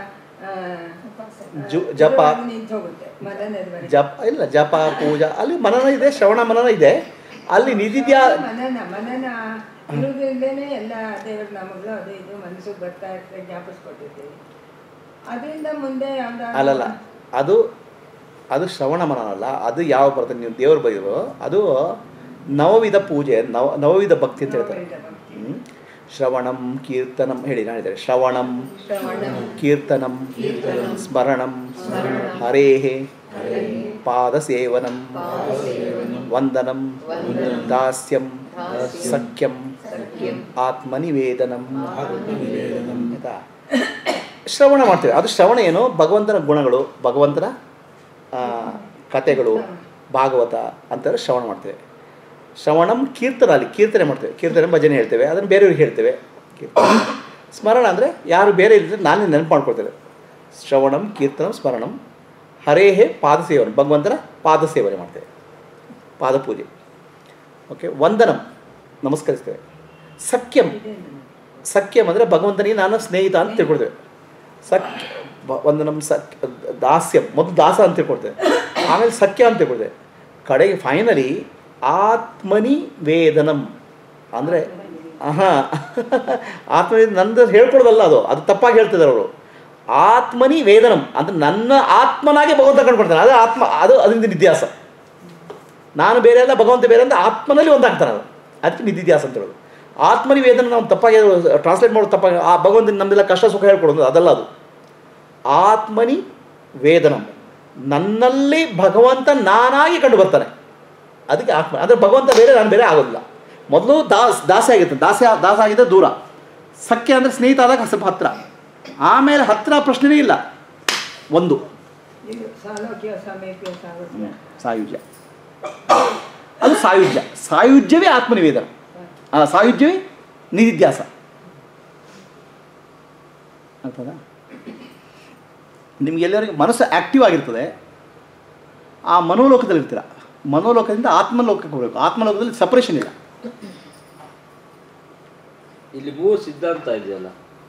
Speaker 1: ಜಪ
Speaker 2: ನಿಂತು ಹೋಗುತ್ತೆ, ಮನನದ
Speaker 1: ಜಪ ಇಲ್ಲ, ಜಪ ಪೂಜಾ ಅಲ್ಲಿ ಮನನ ಇದೆ, ಶ್ರವಣ ಮನನ ಇದೆ. ಅಲ್ಲಿ ನಿಧಿಧ್ಯಾಸ
Speaker 2: ಮನನ ಮನನ ಇರೋದ್ರಿಂದನೇ ಎಲ್ಲ ದೇವ್ರ ನಾಮಗಳು ಅದು ಇದು ಮನಸ್ಸಿಗೆ ಬರ್ತಾ ಇರ್ತದೆ, ಜ್ಞಾಪಿಸ್ಕೊಟ್ಟಿರ್ತೀವಿ. ಅದರಿಂದ ಮುಂದೆ ಯಾವ್ದು
Speaker 1: ಅಲ್ಲಲ್ಲ, ಅದು ಅದು ಶ್ರವಣ ಮನನ ಅಲ್ಲ. ಅದು ಯಾವ ಬರ್ತದೆ ನೀವು ದೇವ್ರ ಬೈರು, ಅದು ನವವಿಧ ಪೂಜೆ, ನವ ನವವಿಧ ಭಕ್ತಿ ಅಂತ ಹೇಳ್ತಾರೆ. ಹ್ಞೂ ಶ್ರವಣಂ ಕೀರ್ತನಂ ಹೇಳಿ ನಾನು ಹೇಳಿದ್ದಾರೆ. ಶ್ರವಣಂ ಕೀರ್ತನಂ ಸ್ಮರಣಂ ಹರೇಹೇ ಪಾದಸೇವನಂ ವಂದನಂ ದಾಸ್ಯಂ ಸಖ್ಯಂ ಆತ್ಮನಿವೇದನಂ. ಆಯಿತಾ? ಶ್ರವಣ ಮಾಡ್ತೇವೆ. ಅದು ಶ್ರವಣ ಏನು? ಭಗವಂತನ ಗುಣಗಳು, ಭಗವಂತನ ಕಥೆಗಳು, ಭಾಗವತ ಅಂತಾರೆ ಶ್ರವಣ ಮಾಡ್ತೇವೆ. ಶ್ರವಣಂ ಕೀರ್ತನ, ಅಲ್ಲಿ ಕೀರ್ತನೆ ಮಾಡ್ತೇವೆ, ಕೀರ್ತನೆ ಭಜನೆ ಹೇಳ್ತೇವೆ, ಅದನ್ನು ಬೇರೆಯವ್ರಿಗೆ ಹೇಳ್ತೇವೆ. ಕೀರ್ತನೆ ಸ್ಮರಣ ಅಂದರೆ ಯಾರು ಬೇರೆ ಇದ್ದರೆ ನಾನೇ ನೆನಪು ಮಾಡ್ಕೊಳ್ತೇವೆ. ಶ್ರವಣಂ ಕೀರ್ತನಂ ಸ್ಮರಣಂ ಹರೇಹೇ ಪಾದಸೇವನೆ, ಭಗವಂತನ ಪಾದ ಸೇವನೆ ಮಾಡ್ತೇವೆ, ಪಾದಪೂಜೆ. ಓಕೆ. ವಂದನಂ ನಮಸ್ಕರಿಸ್ತೇವೆ. ಸಖ್ಯಂ, ಸಖ್ಯಂ ಅಂದರೆ ಭಗವಂತನಿಗೆ ನಾನು ಸ್ನೇಹಿತ ಅಂತ ತಿಳ್ಕೊಳ್ತೇವೆ. ಸಖ್ಯ ವಂದನಂ ಸಖ್ಯ ದಾಸ್ಯಂ, ಮೊದಲು ದಾಸ ಅಂತ ತಿಳ್ಕೊಳ್ತೇವೆ, ಆಮೇಲೆ ಸಖ್ಯ ಅಂತ ತಿಳ್ಕೊಳ್ತೇವೆ. ಕಡೆಗೆ ಫೈನಲಿ ಆತ್ಮನಿ ವೇದನಂ ಅಂದರೆ ಹಾಂ ಆತ್ಮವೇದ ನಂದು ಹೇಳ್ಕೊಡೋದಲ್ಲ, ಅದು ಅದು ತಪ್ಪಾಗಿ ಹೇಳ್ತಿದ್ದಾರೆ ಅವರು. ಆತ್ಮನಿ ವೇದನಂ ಅಂದರೆ ನನ್ನ ಆತ್ಮನಾಗೆ ಭಗವಂತ ಕಂಡುಕೊಡ್ತಾನೆ, ಅದು ಆತ್ಮ, ಅದು ಅದರಿಂದ ನಿಧ್ಯಾಸ. ನಾನು ಬೇರೆ ಅಲ್ಲ, ಭಗವಂತ ಬೇರೆ ಅಂತ ಆತ್ಮನಲ್ಲಿ ಒಂದಾಗ್ತಾನೆ, ಅದು ಅದಕ್ಕೆ ನಿಧಿಧ್ಯಾಸ ಅಂತ ಹೇಳೋದು. ಆತ್ಮನಿ ವೇದನ ನಾವು ತಪ್ಪಾಗಿ ಟ್ರಾನ್ಸ್ಲೇಟ್ ಮಾಡೋದು ತಪ್ಪಾಗಿ, ಆ ಭಗವಂತನ ನಮ್ಮೆಲ್ಲ ಕಷ್ಟ ಸುಖ ಹೇಳ್ಕೊಡೋದು ಅದಲ್ಲ. ಅದು ಆತ್ಮನಿ ವೇದನಂ, ನನ್ನಲ್ಲಿ ಭಗವಂತ ನಾನಾಗಿ ಕಂಡು ಬರ್ತಾನೆ, ಅದಕ್ಕೆ ಆತ್ಮ. ಅಂದರೆ ಭಗವಂತ ಬೇರೆ ನಾನು ಬೇರೆ ಆಗೋದಿಲ್ಲ. ಮೊದಲು ದಾಸ್ ದಾಸ ಆಗಿರ್ತಾನೆ, ದಾಸ ದಾಸ ಆಗಿದ್ದರೆ ದೂರ, ಸಖ್ಯ ಅಂದರೆ ಸ್ನೇಹಿತ ಆದಾಗ ಸ್ವಲ್ಪ ಹತ್ತಿರ, ಆಮೇಲೆ ಹತ್ತಿರ ಪ್ರಶ್ನೆನೇ ಇಲ್ಲ. ಒಂದು ಸಾಯುಜ್ಯ, ಅದು ಸಾಯುಜ್ಯ, ಸಾಯುಜ್ಯವೇ ಆತ್ಮನಿವೇದನ, ಸಾಯುಜ್ಯವೇ ನಿಧಿಧ್ಯಾಸ. ಆಗ್ತದಾ? ನಿಮಗೆಲ್ಲರಿಗೂ ಮನಸ್ಸು ಆ್ಯಕ್ಟಿವ್ ಆಗಿರ್ತದೆ, ಆ ಮನೋಲೋಕದಲ್ಲಿ ಇರ್ತೀರ. ಮನೋಲೋಕದಿಂದ ಆತ್ಮಲೋಕಕ್ಕೆ ಹೋಗಬೇಕು. ಆತ್ಮಲೋಕದಲ್ಲಿ ಸಪ್ರೇಷನ್ ಇಲ್ಲ.
Speaker 4: ಇಲ್ಲಿ ಮೂರು ಸಿದ್ಧಾಂತ ಇದೆಯಲ್ಲ,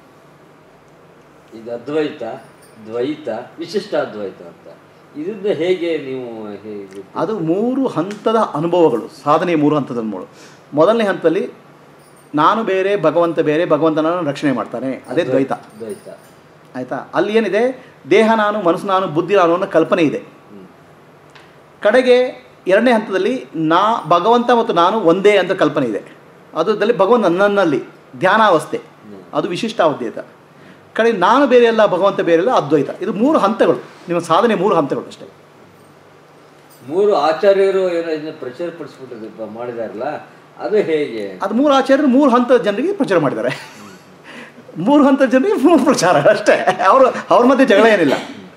Speaker 4: ಇದು ಅದ್ವೈತ, ದ್ವೈತ, ವಿಶಿಷ್ಟ ಅದ್ವೈತ ಅಂತ. ಇದರಿಂದ ಹೇಗೆ ನೀವು ಹೇಗೆ?
Speaker 1: ಅದು ಮೂರು ಹಂತದ ಅನುಭವಗಳು, ಸಾಧನೆಯ ಮೂರು ಹಂತದ ಅನುಭವಗಳು. ಮೊದಲನೇ ಹಂತದಲ್ಲಿ ನಾನು ಬೇರೆ, ಭಗವಂತ ಬೇರೆ, ಭಗವಂತನನ್ನು ರಕ್ಷಣೆ ಮಾಡ್ತಾನೆ, ಅದೇ ದ್ವೈತ.
Speaker 4: ದ್ವೈತ
Speaker 1: ಆಯಿತಾ? ಅಲ್ಲಿ ಏನಿದೆ, ದೇಹ ನಾನು, ಮನಸ್ಸು ನಾನು, ಬುದ್ಧಿ ನಾನು ಅನ್ನೋ ಕಲ್ಪನೆ ಇದೆ. ಕಡೆಗೆ ಎರಡನೇ ಹಂತದಲ್ಲಿ ನಾ ಭಗವಂತ ಮತ್ತು ನಾನು ಒಂದೇ ಅಂತ ಕಲ್ಪನೆ ಇದೆ. ಅದರಲ್ಲಿ ಭಗವಂತ ನನ್ನಲ್ಲಿ ಧ್ಯಾನಾವಸ್ಥೆ, ಅದು ವಿಶಿಷ್ಟಾವದ್ವೈತ. ಕಡೆ ನಾನು ಬೇರೆ ಅಲ್ಲ, ಭಗವಂತ ಬೇರೆ ಅಲ್ಲ, ಅದ್ವೈತ. ಇದು ಮೂರು ಹಂತಗಳು, ನಿಮ್ಮ ಸಾಧನೆ ಮೂರು ಹಂತಗಳು ಅಷ್ಟೇ.
Speaker 4: ಮೂರು ಆಚಾರ್ಯರು ಏನೋ ಇದನ್ನ ಪ್ರಚಾರ ಪಡಿಸ್ಬಿಟ್ಟು ಮಾಡಿದಾರಲ್ಲ, ಅದು ಹೇಗೆ?
Speaker 1: ಅದು ಮೂರು ಆಚಾರ್ಯರು ಮೂರು ಹಂತದ ಜನರಿಗೆ ಪ್ರಚಾರ ಮಾಡಿದ್ದಾರೆ. ಮೂರು ಹಂತದ ಜನರಿಗೆ ಮೂರು ಪ್ರಚಾರ ಅಷ್ಟೇ, ಅವರು ಅವ್ರ ಮಧ್ಯೆ ಜಗಳ ಏನಿಲ್ಲ.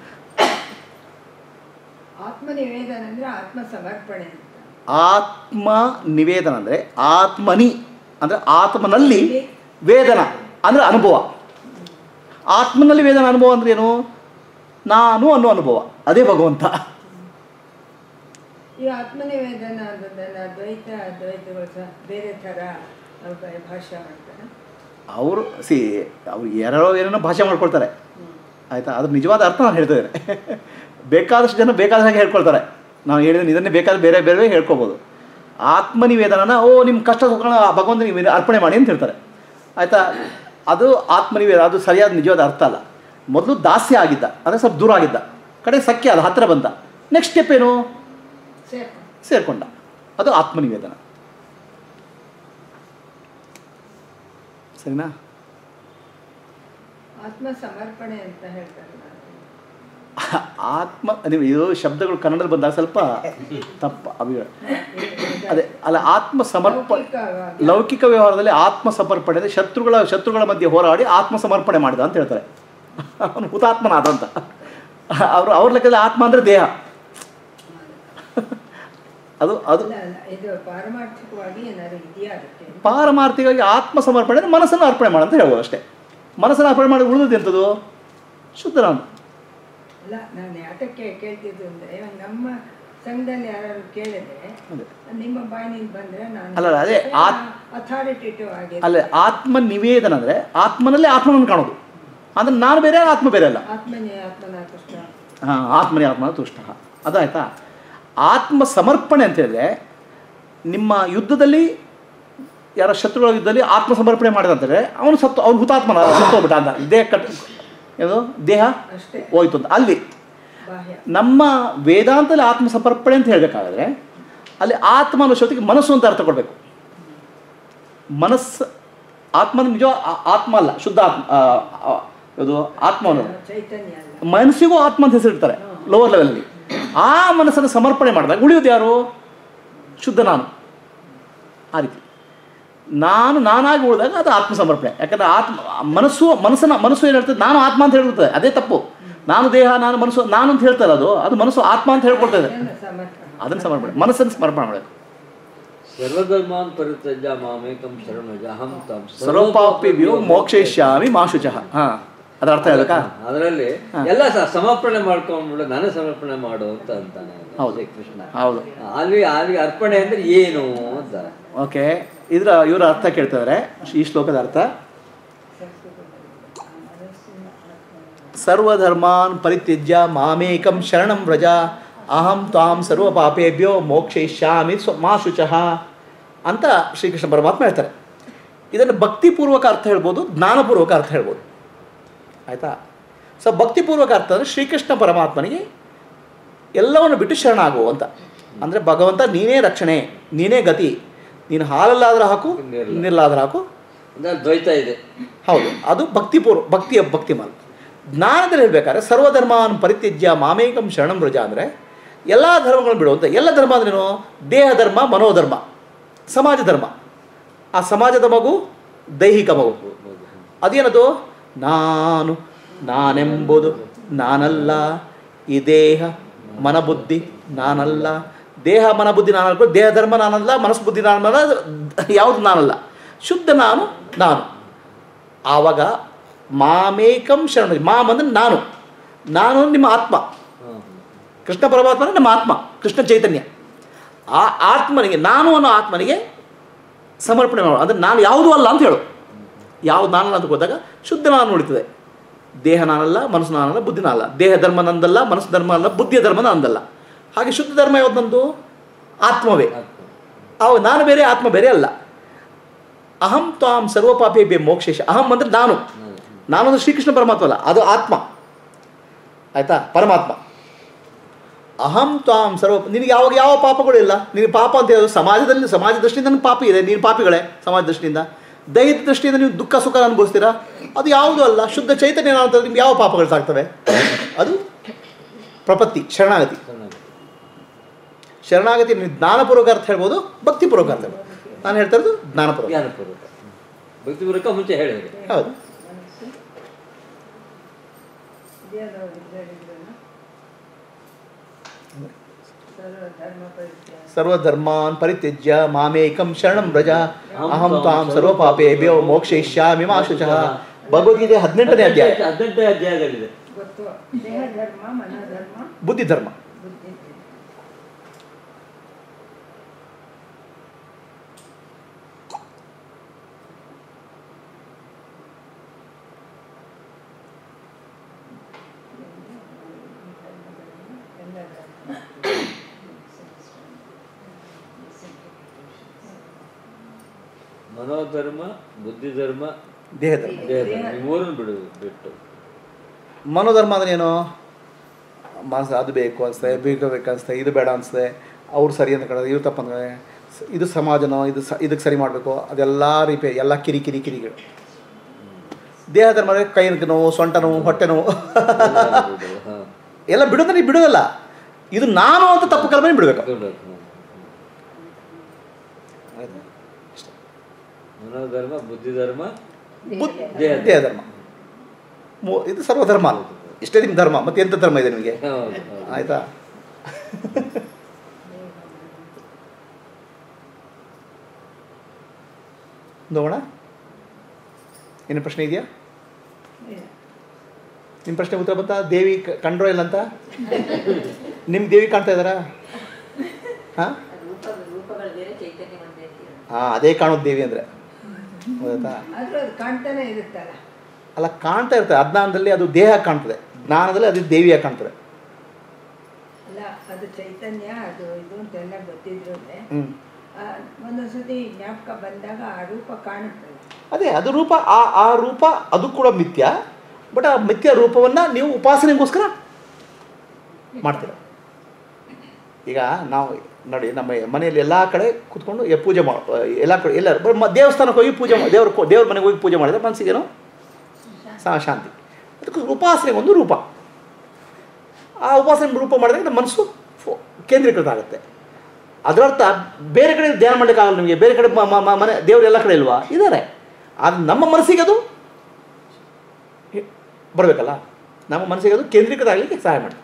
Speaker 2: ಆತ್ಮ ನಿವೇದನ ಅಂದರೆ ಆತ್ಮ ಸಮರ್ಪಣೆ.
Speaker 1: ಆತ್ಮ ನಿವೇದನ ಅಂದರೆ ಆತ್ಮನಿ ಅಂದರೆ ಆತ್ಮನಲ್ಲಿ ವೇದನ ಅಂದರೆ ಅನುಭವ. ಆತ್ಮನಲ್ಲಿ ವೇದನ ಅನುಭವ ಅಂದರೆ ಏನು? ನಾನು ಅನ್ನೋ ಅನುಭವ, ಅದೇ ಭಗವಂತ.
Speaker 2: ಈ ಆತ್ಮನಿವೇದನ ಅನ್ನೋದನ್ನು ದ್ವೈತ ಅದ್ವೈತಗಳು ಸಹ ಬೇರೆ ಥರ ಭಾಷೆ ಮಾಡ್ತಾರೆ.
Speaker 1: ಅವರು ಸಿ ಅವ್ರು ಯಾರೋ ಏನೇನೋ ಭಾಷೆ ಮಾಡ್ಕೊಳ್ತಾರೆ, ಆಯಿತಾ? ಅದ್ರ ನಿಜವಾದ ಅರ್ಥ ನಾನು ಹೇಳ್ತಾ ಇದ್ದೇನೆ. ಬೇಕಾದಷ್ಟು ಜನ ಬೇಕಾದ ಹಾಗೆ ಹೇಳ್ಕೊಳ್ತಾರೆ. ನಾವು ಹೇಳಿದ್ರೆ ಇದನ್ನೇ ಬೇಕಾದ್ರೆ ಬೇರೆ ಬೇರೆ ಹೇಳ್ಕೊಬೋದು. ಆತ್ಮನಿವೇದನ, ಓ ನಿಮ್ಮ ಕಷ್ಟ ಸುಖಗಳನ್ನ ಭಗವಂತನಿಗೆ ಅರ್ಪಣೆ ಮಾಡಿ ಅಂತ ಹೇಳ್ತಾರೆ, ಆಯಿತಾ? ಅದು ಆತ್ಮನಿವೇದನ, ಅದು ಸರಿಯಾದ ನಿಜವಾದ ಅರ್ಥ ಅಲ್ಲ. ಮೊದಲು ದಾಸ್ಯ ಆಗಿದ್ದ, ಅಂದರೆ ಸ್ವಲ್ಪ ದೂರ ಆಗಿದ್ದ, ಕಡೆ ಸಖ್ಯ ಅದು ಹತ್ತಿರ ಬಂದ, ನೆಕ್ಸ್ಟ್ ಸ್ಟೆಪ್ ಏನು? ಸೇರ್ಕೊಂಡ, ಅದು ಆತ್ಮನಿವೇದನ. ಸರಿನಾ?
Speaker 2: ಆತ್ಮ ಸಮರ್ಪಣೆ ಅಂತ ಹೇಳ್ತಾರಲ್ಲ,
Speaker 1: ಆತ್ಮ ನೀವು ಇದು ಶಬ್ದಗಳು ಕನ್ನಡದಲ್ಲಿ ಬಂದಾಗ ಸ್ವಲ್ಪ ತಪ್ಪ ಅಭಿಗ ಅದೇ ಅಲ್ಲ. ಆತ್ಮ ಸಮರ್ಪಣೆ ಲೌಕಿಕ ವ್ಯವಹಾರದಲ್ಲಿ ಆತ್ಮ ಸಮರ್ಪಣೆ ಅಂದರೆ ಶತ್ರುಗಳ ಶತ್ರುಗಳ ಮಧ್ಯೆ ಹೋರಾಡಿ ಆತ್ಮ ಸಮರ್ಪಣೆ ಮಾಡಿದ ಅಂತ ಹೇಳ್ತಾರೆ. ಅವನು ಹುತಾತ್ಮನಾದ ಅಂತ. ಅವರು ಅವ್ರ ಲೆಕ್ಕದಲ್ಲಿ ಆತ್ಮ ಅಂದರೆ ದೇಹ. ಅದು ಅದು
Speaker 2: ಇದು ಪಾರಮಾರ್ಥಿಕವಾಗಿ ಏನಾದ್ರು ಇದೆಯಾ ಅದಕ್ಕೆ?
Speaker 1: ಪಾರಮಾರ್ಥಿಕವಾಗಿ ಆತ್ಮ ಸಮರ್ಪಣೆ ಅಂದರೆ ಮನಸ್ಸನ್ನು ಅರ್ಪಣೆ ಮಾಡು ಅಂತ ಹೇಳ್ಬೋದು ಅಷ್ಟೇ. ಮನಸ್ಸನ್ನು ಅರ್ಪಣೆ ಮಾಡಿ ಉಳಿದದ್ದು ಎಂಥದ್ದು? ಶುದ್ಧ ನಾನು.
Speaker 2: ಅಲ್ಲ, ನಾನು ಯಾತಕ್ಕೆ ಕೇಳ್ತಿದ್ದು ಅಂದರೆ, ನಮ್ಮ ಸಂಘದಲ್ಲಿ ಯಾರು ಕೇಳಿದ್ರೆ ನಿಮ್ಮ ಬಾಯಿನಿಂದ ಬಂದರೆ ನಾನು
Speaker 1: ಅಲ್ಲ ಅದೇ
Speaker 2: ಅಥಾರಿಟೇಟಿವ್ ಆಗಿ
Speaker 1: ಅಲ್ಲ. ಆತ್ಮ ನಿವೇದನ ಅಂದರೆ ಆತ್ಮನಲ್ಲೇ ಆತ್ಮನನ್ನು ಕಾಣೋದು. ಅಂದರೆ ನಾನು ಬೇರೆ ಆತ್ಮ ಬೇರೆ ಅಲ್ಲ.
Speaker 2: ಆತ್ಮನೇ ಆತ್ಮನ ತುಷ್ಟ.
Speaker 1: ಹಾಂ, ಆತ್ಮನೇ ಆತ್ಮನ ತುಷ್ಟ. ಅದಾಯ್ತಾ? ಆತ್ಮ ಸಮರ್ಪಣೆ ಅಂತ ಹೇಳಿದ್ರೆ ನಿಮ್ಮ ಯುದ್ಧದಲ್ಲಿ ಯಾರ ಶತ್ರುಗಳ ಯುದ್ಧದಲ್ಲಿ ಆತ್ಮ ಸಮರ್ಪಣೆ ಮಾಡಿದಂತಾರೆ ಅವನು ಸತ್ತು, ಅವ್ನು ಹುತಾತ್ಮನ ಸತ್ತೋಗ್ಬಿಟ್ಟ ಅಂತ. ದೇಹ ಕಟ್ ಏನು ದೇಹ ಹೋಯ್ತು ಅಂತ. ಅಲ್ಲಿ ನಮ್ಮ ವೇದಾಂತದಲ್ಲಿ ಆತ್ಮ ಸಮರ್ಪಣೆ ಅಂತ ಹೇಳಬೇಕಾದ್ರೆ ಅಲ್ಲಿ ಆತ್ಮ ಅನ್ನೋ ಶಬ್ದಕ್ಕೆ ಮನಸ್ಸು ಅಂತ ಅರ್ಥ ಕೊಡಬೇಕು. ಮನಸ್ಸು ಆತ್ಮನ ನಿಜ ಆತ್ಮ ಅಲ್ಲ, ಶುದ್ಧ ಆತ್ಮ. ಇದು ಆತ್ಮ ಅನ್ನೋದು ಮನಸ್ಸಿಗೂ ಆತ್ಮ ಅಂತ ಹೆಸರಿಡ್ತಾರೆ ಲೋವರ್ ಲೆವೆಲಲ್ಲಿ. ಆ ಮನಸ್ಸನ್ನು ಸಮರ್ಪಣೆ ಮಾಡಿದಾಗ ಉಳಿಯೋದು ಯಾರು? ಶುದ್ಧ ನಾನು. ಆ ರೀತಿ ನಾನು ನಾನಾಗಿ ಉಳಿದಾಗ ಅದು ಆತ್ಮ ಸಮರ್ಪಣೆ. ಯಾಕಂದರೆ ಆತ್ಮ ಮನಸ್ಸು ಮನಸ್ಸನ್ನು ಮನಸ್ಸು ಏನು ಹೇಳ್ತದೆ? ನಾನು ಆತ್ಮ ಅಂತ ಹೇಳಿರ್ತದೆ. ಅದೇ ತಪ್ಪು. ನಾನು ದೇಹ, ನಾನು ಮನಸ್ಸು, ನಾನು ಅಂತ ಹೇಳ್ತಾರೆ. ಅದು ಅದು ಮನಸ್ಸು ಆತ್ಮ ಅಂತ ಹೇಳ್ಕೊಳ್ತಾ ಇದೆ. ಅದನ್ನು ಸಮರ್ಪಣೆ, ಮನಸ್ಸನ್ನು ಸಮರ್ಪಣೆ ಮಾಡಬೇಕು.
Speaker 4: ಸರ್ವಧರ್ಮಾನ್ ಪರಿತ್ಯಜ್ಯ ಮಾಮೇಕಂ ಶರಣಂ ತ್ವಾಂ
Speaker 1: ಸರ್ವಪಾಪೇಭ್ಯೋ ಮೋಕ್ಷಯಿಷ್ಯಾಮಿ ಮಾ ಶುಚಃ. ಹಾಂ, ಅದರ ಅರ್ಥ ಹೇಳ್ಬೇಕಾ?
Speaker 4: ಅದರಲ್ಲಿ ಎಲ್ಲ ಸಮರ್ಪಣೆ ಮಾಡ್ಕೊಂಡ್ಬಿಡು, ನಾನು ಸಮರ್ಪಣೆ ಮಾಡು ಅಂತ ಅಂತಾನೆ.
Speaker 1: ಹೌದು
Speaker 4: ಕೃಷ್ಣ.
Speaker 1: ಹೌದು.
Speaker 4: ಅಲ್ಲಿ ಅಲ್ಲಿ ಅರ್ಪಣೆ ಅಂದ್ರೆ ಏನು ಅಂತ.
Speaker 1: ಓಕೆ, ಇದರ ಇವರ ಅರ್ಥ ಕೇಳ್ತಿದ್ದಾರೆ. ಈ ಶ್ಲೋಕದ ಅರ್ಥ: ಸರ್ವಧರ್ಮಾನ್ ಪರಿತ್ಯಜ್ಯ ಮಾಮೇಕಂ ಶರಣಂ ವ್ರಜ ಅಹಂ ತ್ವಾಂ ಸರ್ವ ಪಾಪೇಭ್ಯೋ ಮೋಕ್ಷಯಿಷ್ಯಾಮಿ ಸ್ವ ಮಾ ಶುಚಃ ಅಂತ ಶ್ರೀಕೃಷ್ಣ ಪರಮಾತ್ಮ ಹೇಳ್ತಾರೆ. ಇದನ್ನು ಭಕ್ತಿಪೂರ್ವಕ ಅರ್ಥ ಹೇಳ್ಬೋದು, ಜ್ಞಾನಪೂರ್ವಕ ಅರ್ಥ ಹೇಳ್ಬೋದು. ಆಯಿತಾ? ಸೊ ಭಕ್ತಿಪೂರ್ವಕ ಅರ್ಥ ಅಂದರೆ ಶ್ರೀಕೃಷ್ಣ ಪರಮಾತ್ಮನಿಗೆ ಎಲ್ಲವನ್ನು ಬಿಟ್ಟು ಶರಣಾಗು ಅಂತ. ಅಂದರೆ ಭಗವಂತ ನೀನೇ ರಕ್ಷಣೆ, ನೀನೇ ಗತಿ, ನೀನು ಹಾಲಲ್ಲಾದ್ರೆ ಹಾಕು, ನೀರಲ್ಲಾದ್ರೆ ಹಾಕು.
Speaker 4: ದ್ವೈತ ಇದೆ.
Speaker 1: ಹೌದು, ಅದು ಭಕ್ತಿಪೂರ್ವ ಭಕ್ತಿಯ ಭಕ್ತಿ ಮಾರ್ಗ. ಜ್ಞಾನದಲ್ಲಿ ಹೇಳ್ಬೇಕಾದ್ರೆ ಸರ್ವಧರ್ಮಾನ್ ಪರಿತ್ಯಜ್ಯ ಮಾಮೇಕಂ ಶರಣಂ ವ್ರಜ ಅಂದರೆ ಎಲ್ಲ ಧರ್ಮಗಳನ್ನು ಬಿಡುವಂತ. ಎಲ್ಲ ಧರ್ಮ ಅಂದ್ರೇನು? ದೇಹ ಧರ್ಮ, ಮನೋಧರ್ಮ, ಸಮಾಜ ಧರ್ಮ. ಆ ಸಮಾಜದ ಮಗು ದೈಹಿಕ ಮಗು. ಅದೇನದು? ನಾನು ನಾನೆಂಬುದು ನಾನಲ್ಲ, ಈ ದೇಹ ಮನಬುದ್ಧಿ ನಾನಲ್ಲ. ದೇಹ ಮನಬುದ್ಧಿ ನಾನಲ್ಲ, ದೇಹ ಧರ್ಮ ನಾನಲ್ಲ, ಮನಸ್ಸು ಬುದ್ಧಿ ನಾನಲ್ಲ, ಯಾವುದು ನಾನಲ್ಲ. ಶುದ್ಧ ನಾನು ನಾನು. ಆವಾಗ ಮಾಮೇಕಂ ಶರಣ. ಮಾಮ್ ಅಂದರೆ ನಾನು, ನಾನು ನಿಮ್ಮ ಆತ್ಮ. ಕೃಷ್ಣ ಪರಮಾತ್ಮನೇ ನಮ್ಮ ಆತ್ಮ, ಕೃಷ್ಣ ಚೈತನ್ಯ. ಆ ಆತ್ಮನಿಗೆ, ನಾನು ಅನ್ನೋ ಆತ್ಮನಿಗೆ ಸಮರ್ಪಣೆ ಮಾಡು. ಅಂದರೆ ನಾನು ಯಾವುದೂ ಅಲ್ಲ ಅಂತ ಹೇಳು. ಯಾವುದು ನಾನಲ್ಲ ಅಂತ ಹೋದಾಗ ಶುದ್ಧ ನಾನು ಉಳಿತದೆ. ದೇಹ ನಾನಲ್ಲ, ಮನಸ್ಸು ನಾನಲ್ಲ, ಬುದ್ಧಿ ನಾನಲ್ಲ. ದೇಹ ಧರ್ಮ ನಂದಲ್ಲ, ಮನಸ್ಸು ಧರ್ಮ ಅಲ್ಲ, ಬುದ್ಧಿಯ ಧರ್ಮ ನಂದಲ್ಲ. ಹಾಗೆ ಶುದ್ಧ ಧರ್ಮ ಯಾವುದು? ನಂದು ಆತ್ಮವೇ. ಅವು ನಾನು ಬೇರೆ, ಆತ್ಮ ಬೇರೆ ಅಲ್ಲ. ಅಹಂ ತ್ವಾಂ ಸರ್ವಪಾಪೇಭ್ಯೋ ಮೋಕ್ಷಯಿಷ್ಯಾಮಿ. ಅಹಂ ಅಂದರೆ ನಾನು. ನಾನು ಅಂದರೆ ಶ್ರೀಕೃಷ್ಣ ಪರಮಾತ್ಮ ಅಲ್ಲ, ಅದು ಆತ್ಮ. ಆಯಿತಾ? ಪರಮಾತ್ಮ. ಅಹಂ ತ್ವಾಂ ಸರ್ವ. ನಿನಗೆ ಯಾವಾಗ ಯಾವ ಪಾಪಗಳು ಇಲ್ಲ. ನಿನಗೆ ಪಾಪ ಅಂತ ಹೇಳೋದು ಸಮಾಜದಲ್ಲಿ, ಸಮಾಜ ದೃಷ್ಟಿಯಿಂದ ನನ್ನ ಪಾಪ ಇದೆ, ನೀನು ಪಾಪಿಗಳೇ ಸಮಾಜ ದೃಷ್ಟಿಯಿಂದ. ದೈಹಿಕ ದೃಷ್ಟಿಯಿಂದ ನೀವು ದುಃಖ ಸುಖ ಅನುಭವಿಸ್ತೀರಾ, ಅದು ಯಾವುದೂ ಅಲ್ಲ. ಶುದ್ಧ ಚೈತನ್ಯ ಅಂತ ನಿಮ್ಗೆ ಯಾವ ಪಾಪಗಳು ಸಾಕ್ತವೆ? ಅದು ಪ್ರಪತ್ತಿ, ಶರಣಾಗತಿ. ಶರಣಾಗತಿ ನೀವು ಜ್ಞಾನಪೂರ್ವಕ ಅರ್ಥ ಹೇಳ್ಬೋದು, ಭಕ್ತಿಪೂರ್ವಕ ಅರ್ಥ ಹೇಳ್ಬೋದು. ನಾನು ಹೇಳ್ತಾ ಇರೋದು ಜ್ಞಾನಪೂರ್ವಕ.
Speaker 4: ಜ್ಞಾನಪೂರ್ವಕ, ಭಕ್ತಿಪೂರ್ವಕ ಮುಂಚೆ ಹೇಳಿದ್ರೆ
Speaker 1: ಹೌದು. ಸರ್ವಧರ್ಮಾನ್ ಪರಿತ್ಯಜ್ಯ ಮಾಮೇಕಂ ಶರಣಂ ವ್ರಜ ಅಹಂ ತ್ವಾಂ ಸರ್ವಪಾಪೇಭ್ಯೋ ಮೋಕ್ಷಯಿಷ್ಯಾಮಿ ಮಾ ಶುಚಃ. ಭಗವದ್ಗೀತೆ ಹದಿನೆಂಟನೇ ಅಧ್ಯಾಯ,
Speaker 4: ಹದಿನೆಂಟನೇ ಅಧ್ಯಾಯದಲ್ಲಿದೆ.
Speaker 2: ದೇಹ ಧರ್ಮ, ಮನೋಧರ್ಮ,
Speaker 1: ಬುದ್ಧಿ ಧರ್ಮ.
Speaker 4: ಮನೋಧರ್ಮ, ಬುದ್ಧಿ ಧರ್ಮ,
Speaker 1: ದೇಹ ಧರ್ಮ.
Speaker 4: ದೇಹ ಧರ್ಮ, ಈ ಮೂರನ್ನು ಬಿಡುವುದು ಬಿಟ್ಟು.
Speaker 1: ಮನೋಧರ್ಮ ಅಂದ್ರೆ ಏನು? ಮನಸ್ಸು ಅದು ಬೇಕು ಅನಿಸ್ತದೆ, ಬೇಕು ಬೇಕು ಅನಿಸ್ತದೆ, ಇದು ಬೇಡ ಅನಿಸ್ತದೆ, ಅವ್ರು ಸರಿ ಅಂತ ಕಡೆ, ಇವ್ರು ತಪ್ಪಂದ್ರೆ, ಇದು ಸಮಾಜನೋ, ಇದು ಸ ಇದಕ್ಕೆ ಸರಿ ಮಾಡಬೇಕು, ಅದೆಲ್ಲ ರೀತಿ ಎಲ್ಲ ಕಿರಿ ಕಿರಿ ಕಿರಿಗಳು. ದೇಹ ಧರ್ಮ ಅಂದರೆ ಕೈ ನೋವು, ಸೊಂಟ ನೋವು, ಹೊಟ್ಟೆ ನೋವು ಎಲ್ಲ ಬಿಡೋದ್ರೆ ನೀವು ಬಿಡೋದಲ್ಲ, ಇದು ನಾನು ಅಂತ ತಪ್ಪು ಕಲ್ಪನೆ ಬಿಡಬೇಕು.
Speaker 4: ಮನೋಧರ್ಮ, ಬುದ್ಧಿಧರ್ಮ,
Speaker 1: ದೇಹ ಧರ್ಮ, ಇದು ಸರ್ವಧರ್ಮ. ಇಷ್ಟೇ ನಿಮ್ಮ ಧರ್ಮ, ಮತ್ತೆ ಎಂಥ ಧರ್ಮ ಇದೆ ನಿಮಗೆ? ಆಯಿತಾ? ನೋಡೋಣ, ಏನು ಪ್ರಶ್ನೆ ಇದೆಯಾ? ನಿಮ್ಮ ಪ್ರಶ್ನೆ ಉತ್ತರ ಬಂತ? ದೇವಿ ಕಂಡ್ರೋ ಇಲ್ಲ ಅಂತ? ನಿಮ್ಮ ದೇವಿ ಕಾಣ್ತಾ ಇದ್ದಾರಾ? ಹಾಂ ಹಾಂ, ಅದೇ ಕಾಣೋದು ದೇವಿ ಅಂದರೆ. ಗೊತ್ತಾ? ಅಲ್ಲ, ಕಾಣ್ತಾ ಇರ್ತದೆ. ಅಜ್ಞಾನದಲ್ಲಿ ಅದು ದೇಹ ಕಾಣ್ತದೆ, ಜ್ಞಾನದಲ್ಲಿ ಅದು ದೇವಿಯಾಗಿ ಕಾಣ್ತದೆ.
Speaker 2: ಅಲ್ಲ, ಅದು ಚೈತನ್ಯ, ಅದು ಇದು ಅಂತೆಲ್ಲ ಗೊತ್ತಿದ್ರು ಒಂದೊಂದ್ಸತಿ ಜ್ಞಾಪಕ ಬಂದಾಗ ಆ ರೂಪ ಕಾಣುತ್ತದೆ.
Speaker 1: ಅದೇ ಅದು ರೂಪ, ಆ ಆ ರೂಪ ಅದು ಕೂಡ ಮಿಥ್ಯ. ಬಟ್ ಆ ಮಿಥ್ಯ ರೂಪವನ್ನು ನೀವು ಉಪಾಸನೆಗೋಸ್ಕರ ಮಾಡ್ತೀರ. ಈಗ ನಾವು ನೋಡಿ, ನಮ್ಮ ಮನೆಯಲ್ಲಿ ಎಲ್ಲ ಕಡೆ ಕೂತ್ಕೊಂಡು ಪೂಜೆ ಮಾಡಿ, ಎಲ್ಲ ಕಡೆ ಎಲ್ಲರೂ ದೇವಸ್ಥಾನಕ್ಕೆ ಹೋಗಿ ಪೂಜೆ ಮಾಡಿ, ದೇವ್ರ ದೇವ್ರ ಮನೆಗೆ ಹೋಗಿ ಪೂಜೆ ಮಾಡಿದ್ರೆ ಮನಸ್ಸಿಗೇನೋ ಶಾಂತಿ. ಅದಕ್ಕೆ ಉಪಾಸನೆಗೆ ಒಂದು ರೂಪ. ಆ ಉಪಾಸನೆ ರೂಪ ಮಾಡಿದಾಗ ನಮ್ಮ ಮನಸ್ಸು ಕೇಂದ್ರೀಕೃತ ಆಗುತ್ತೆ. ಅದರರ್ಥ ಬೇರೆ ಕಡೆ ಧ್ಯಾನ ಮಾಡಲಿಕ್ಕಾಗಲ್ಲ ನಿಮಗೆ. ಬೇರೆ ಕಡೆ ಮನೆ ದೇವರು ಎಲ್ಲ ಕಡೆ ಇಲ್ವಾ? ಇದ್ದಾರೆ. ಅದು ನಮ್ಮ ಮನಸ್ಸಿಗೆ ಅದು ಬರಬೇಕಲ್ಲ, ನಮ್ಮ ಮನಸ್ಸಿಗೆ ಅದು ಕೇಂದ್ರೀಕೃತ ಆಗಲಿಕ್ಕೆ ಸಹಾಯ ಮಾಡ್ತದೆ.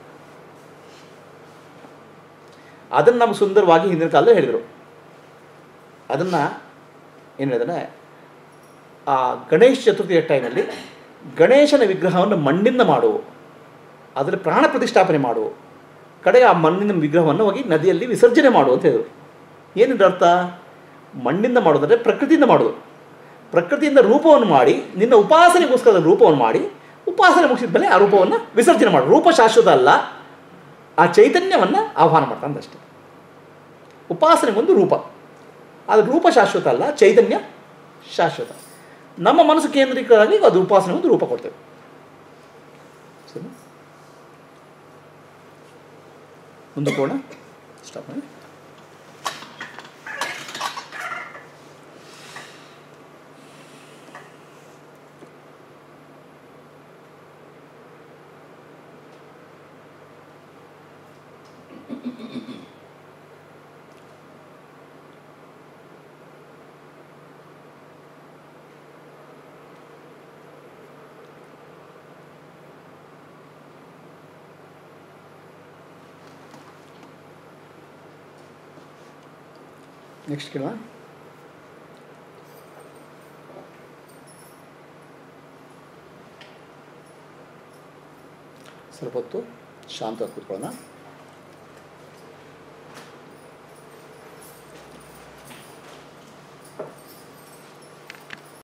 Speaker 1: ಅದನ್ನು ನಮ್ಮ ಸುಂದರವಾಗಿ ಹಿಂದಿನ ಕಾಲದಲ್ಲಿ ಹೇಳಿದರು. ಅದನ್ನು ಏನು ಹೇಳಿದ್ರೆ, ಆ ಗಣೇಶ ಚತುರ್ಥಿಯ ಟೈಮಲ್ಲಿ ಗಣೇಶನ ವಿಗ್ರಹವನ್ನು ಮಣ್ಣಿಂದ ಮಾಡು, ಅದರಲ್ಲಿ ಪ್ರಾಣ ಪ್ರತಿಷ್ಠಾಪನೆ ಮಾಡು, ಕಡೆಗೆ ಆ ಮಣ್ಣಿನ ವಿಗ್ರಹವನ್ನು ಹೋಗಿ ನದಿಯಲ್ಲಿ ವಿಸರ್ಜನೆ ಮಾಡು ಅಂತ ಹೇಳಿದರು. ಏನಿದ್ರ ಅರ್ಥ? ಮಣ್ಣಿಂದ ಮಾಡೋದಂದರೆ ಪ್ರಕೃತಿಯಿಂದ ಮಾಡೋದು. ಪ್ರಕೃತಿಯಿಂದ ರೂಪವನ್ನು ಮಾಡಿ, ನಿನ್ನ ಉಪಾಸನೆಗೋಸ್ಕರ ರೂಪವನ್ನು ಮಾಡಿ, ಉಪಾಸನೆ ಮುಗಿಸಿದ ಮೇಲೆ ಆ ರೂಪವನ್ನು ವಿಸರ್ಜನೆ ಮಾಡು. ರೂಪ ಶಾಶ್ವತ ಅಲ್ಲ, ಆ ಚೈತನ್ಯವನ್ನು ಆಹ್ವಾನ ಮಾಡ್ತಾನಷ್ಟೆ. ಉಪಾಸನೆಗೊಂದು ರೂಪ, ಅದು ರೂಪ ಶಾಶ್ವತ ಅಲ್ಲ, ಚೈತನ್ಯ ಶಾಶ್ವತ. ನಮ್ಮ ಮನಸ್ಸು ಕೇಂದ್ರೀಕರಾಗಿ ಅದು ಉಪಾಸನೆಗೊಂದು ರೂಪ ಕೊಡ್ತೇವೆ. ಸರಿ, ಮುಂದಕ್ಕೋಣ. ಸ್ಟಾಪ್ ಮಾಡಿ. ನೆಕ್ಸ್ಟ್ ಕೇಳೋಣ. ಸ್ವಲ್ಪ ಹೊತ್ತು ಶಾಂತವಾಗಿ ಕೂತ್ಕೊಳ್ಳೋಣ.